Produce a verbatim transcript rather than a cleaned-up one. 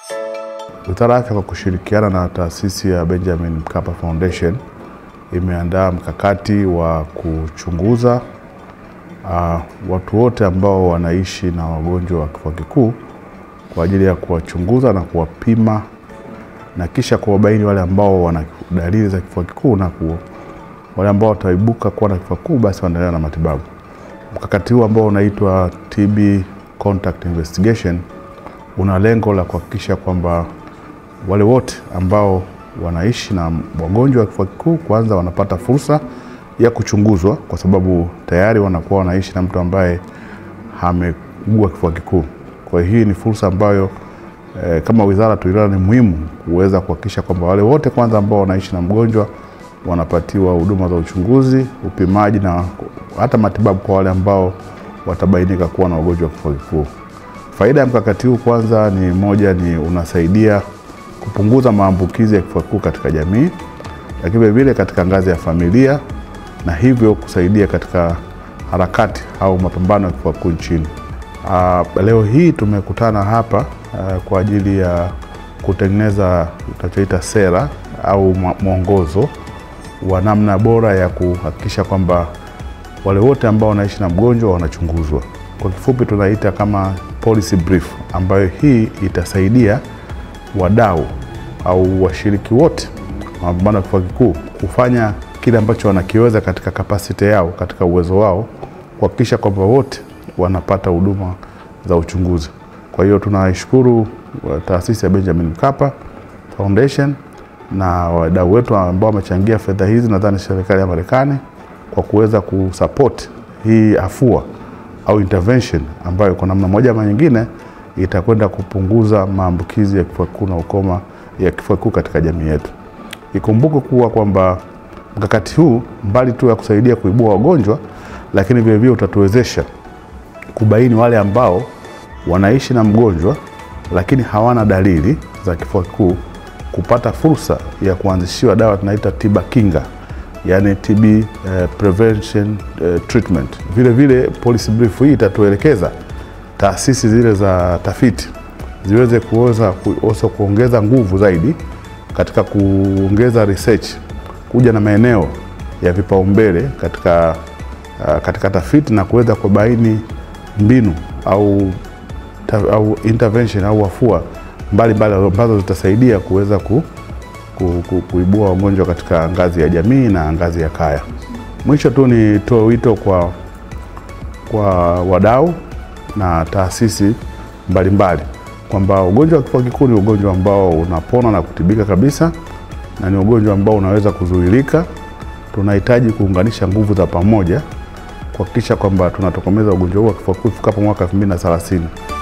Wizara Afya kwa kushirikiana na Taasisi ya Benjamin Mkapa Foundation imeandaa mkakati wa kuchunguza uh, watu wote ambao wanaishi na wagonjwa wa kifua kikuu kwa ajili ya kuwachunguza na kuwapima na kisha kuwabaini wale ambao wana dalili za kifua kikuu na ku, wale ambao wataibuka kuwa na kifua kikuu basi waendelea na matibabu. Mkakati huu ambao unaitwa T B Contact Investigation una lengo la kuhakikisha kwamba wale wote ambao wanaishi na wagonjwa wa kifua kikuu kwanza wanapata fursa ya kuchunguzwa, kwa sababu tayari wanakuwa wanaishi na mtu ambaye ameugua kifua kikuu. Kwa hiyo hii ni fursa ambayo e, kama wizara tuliona ni muhimu kuweza kuhakikisha kwamba wale wote kwanza ambao wanaishi na mgonjwa wanapatiwa huduma za uchunguzi, upimaji na hata matibabu kwa wale ambao watabainika kuwa na ugonjwa wa kifua kikuu. Faida ya mkakati huu kwanza ni moja, ni unasaidia kupunguza maambukizi ya kifua kikuu katika jamii, lakini vile vile katika ngazi ya familia, na hivyo kusaidia katika harakati au mapambano ya kifua kikuu nchini. Uh, leo hii tumekutana hapa uh, kwa ajili ya kutengeneza tunachoita sera au mwongozo wa namna bora ya kuhakikisha kwamba wale wote ambao wanaishi na mgonjwa wanachunguzwa. Kwa kifupi tunaita kama policy brief, ambayo hii itasaidia wadau au washiriki wote wa mapambano ya kifua kikuu kufanya kile ambacho wanakiweza katika capacity yao, katika uwezo wao, kuhakikisha kwamba wote wanapata huduma za uchunguzi. Kwa hiyo tunaishukuru Taasisi ya Benjamin Mkapa Foundation na wadau wetu ambao wamechangia fedha hizi, nadhani serikali ya Marekani, kwa kuweza kusupport hii afua au intervention ambayo kwa namna moja ama nyingine itakwenda kupunguza maambukizi ya kifua kikuu na ukoma ya kifua kikuu katika jamii yetu. Ikumbuke kuwa kwamba mkakati huu mbali tu ya kusaidia kuibua wagonjwa, lakini vile vile utatuwezesha kubaini wale ambao wanaishi na mgonjwa lakini hawana dalili za kifua kikuu, kupata fursa ya kuanzishiwa dawa tunaita tiba kinga, yani T B uh, prevention uh, treatment. Vile vile policy brief hii itatuelekeza taasisi zile za tafiti ziweze kuweza ku, kuongeza nguvu zaidi katika kuongeza research, kuja na maeneo ya vipaumbele katika uh, katika tafiti na kuweza kubaini mbinu au ta, au intervention au afua mbalimbali ambazo zitasaidia kuweza ku, ku, ku, kuibua wagonjwa katika ngazi ya jamii na ngazi ya kaya. Mwisho tu nitoe wito kwa kwa wadau na taasisi mbalimbali kwamba ugonjwa wa kifua kikuu ni ugonjwa ambao unapona na kutibika kabisa, na ni ugonjwa ambao unaweza kuzuilika. Tunahitaji kuunganisha nguvu za pamoja kuhakikisha kwamba tunatokomeza ugonjwa huu wa kifua kikuu ifikapo mwaka elfu mbili na thelathini.